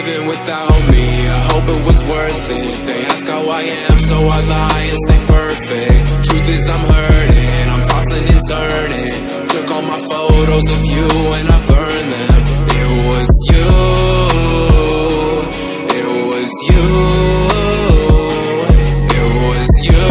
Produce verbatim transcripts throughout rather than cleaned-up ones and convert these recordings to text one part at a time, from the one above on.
living without me, I hope it was worth it. They ask how I am, so I lie and say perfect. Truth is I'm hurting, I'm tossing and turning. Took all my photos of you and I burned them. It was you, it was you, it was you,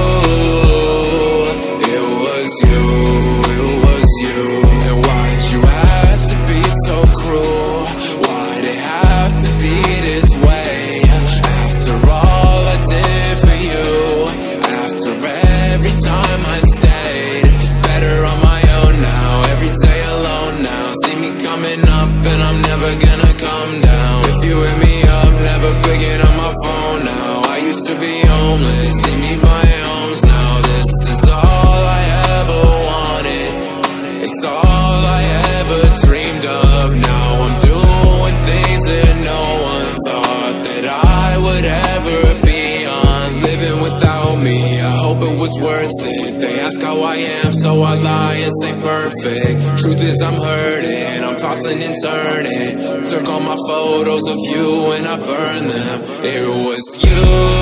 it was you, it was you. And why'd you have to be so cruel? Why'd it have to be this way? After all I did for you, after every time I stayed, better on my own now, every day alone now. See me coming up and I'm never gonna come down. If you hit me up, never picking up my phone now. I used to be homeless, see me buying homes now. This is all I ever wanted, it's all I ever dreamed of. Now I'm doing things that no one thought that I would ever be on. Living without me, I hope it was worth it. They ask how I am, so I lie and say perfect. Truth is I'm hurting, I'm tossing and turning. Took all my photos of you and I burned them. It was you,